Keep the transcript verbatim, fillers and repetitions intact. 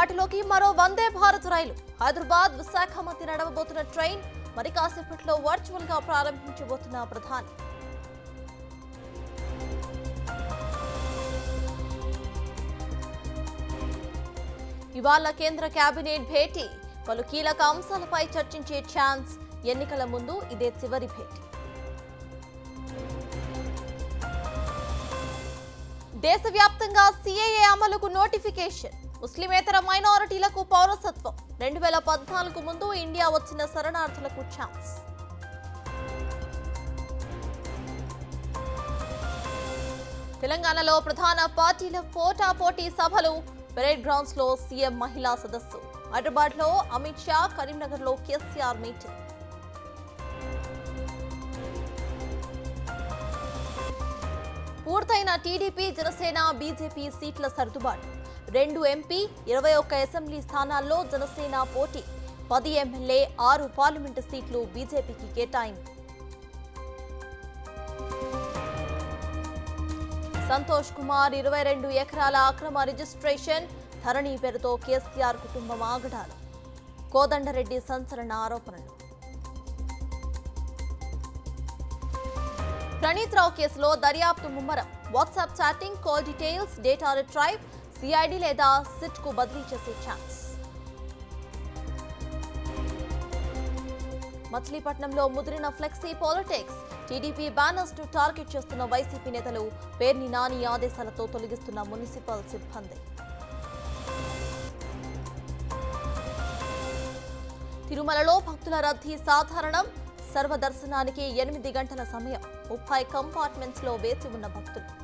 అందుబాటులోకి మరో వందే భారత్ రైలు హైదరాబాద్ విశాఖ మధ్య నడవబోతున్న ట్రైన్ మరి కాసేపట్లో వర్చువల్ గా ప్రారంభించబోతున్న ప్రధాని. ఇవాళ కేంద్ర కేబినెట్ భేటీ, పలు కీలక అంశాలపై చర్చించే ఛాన్స్. ఎన్నికల ముందు ఇదే చివరి భేటీ. దేశవ్యాప్తంగా సీఏఏ అమలుకు నోటిఫికేషన్. ముస్లిమేతర మైనారిటీలకు పౌరసత్వం. రెండు వేల పద్నాలుగు ముందు ఇండియా వచ్చిన శరణార్థులకు ఛాన్స్. తెలంగాణలో ప్రధాన పార్టీల పోటాపోటీ సభలు. పెరేడ్ గ్రౌండ్స్ లో సీఎం మహిళా సదస్సు. హైదరాబాద్ లో అమిత్ షా, కరీంనగర్ లో కేసీఆర్ మీటింగ్. పూర్తయిన టీడీపీ, జనసేన, బీజేపీ సీట్ల సర్దుబాటు. రెండు ఎంపీ, ఇరవై ఒక్క అసెంబ్లీ స్థానాల్లో జనసేన పోటీ. పది ఎమ్మెల్యే, ఆరు పార్లమెంటు సీట్లు బీజేపీకి కేటాయింపు. సంతోష్ కుమార్ ఇరవై రెండు ఎకరాల అక్రమ రిజిస్ట్రేషన్. ధరణి పేరుతో కేసీఆర్ కుటుంబం ఆగడాలు. కోదండరెడ్డి సంచలన ఆరోపణలు. ప్రణీత్ రావు కేసులో దర్యాప్తు ముమ్మరం. WhatsApp chatting, call details, data retrieve. CID లేదా సిట్ కు బదిలీ చేసే ఛాన్స్. మచిలీపట్నంలో ముదిరిన ఫ్లెక్సీ పాలిటిక్స్. టీడీపీ బ్యానర్స్ ను టార్గెట్ చేస్తున్న వైసీపీ నేతలు. పేర్ని నాని ఆదేశాలతో తొలగిస్తున్న మున్సిపల్ సిబ్బంది. తిరుమలలో భక్తుల రద్దీ సాధారణం. సర్వదర్శనానికి ఎనిమిది గంటల సమయం. ముప్పై కంపార్ట్మెంట్స్ లో వేచి ఉన్న భక్తులు.